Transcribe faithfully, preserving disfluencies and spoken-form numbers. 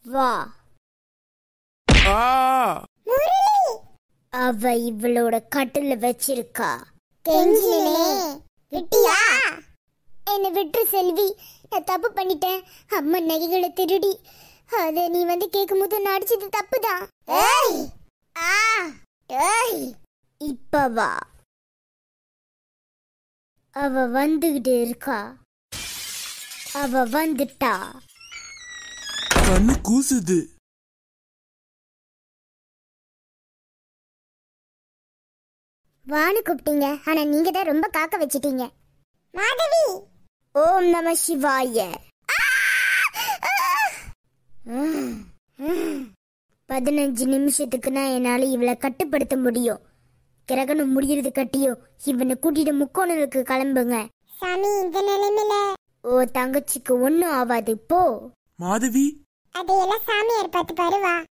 வா. அவ இவளோட கட்டில வச்சிருக்கா. என்ன விட்டு செல்வி, நான் தப்பு பண்ணிட்டேன். அம்மா நகைகளை திருடி அத நீ வந்து கேட்கும் போது நான் அடிச்சது தப்புதான். இப்ப வா. அவ வந்துகிட்டு இருக்கா. அவ வந்துட்டா. கண்ணு கூசுது. வானு கூப்பிட்டீங்க, ஆனா நீங்க தான் ரொம்ப காக்க வச்சிட்டீங்க. மாதவி. ஓம் நம சிவாய. பதினஞ்சு நிமிஷத்துக்கு நான் என்னால இவளை கட்டுப்படுத்த முடியும். கிரகணம் முடியறது கட்டியோ இவனை கூட்டிட்டு முக்கோணலுக்கு கிளம்புங்க. சாமி, இந்த நிலைமையில ஓ தங்கச்சிக்கு ஒண்ணும் ஆவாது. போ மாதவி. அதையெல்லாம் சாமியார் பார்த்து பாருவா.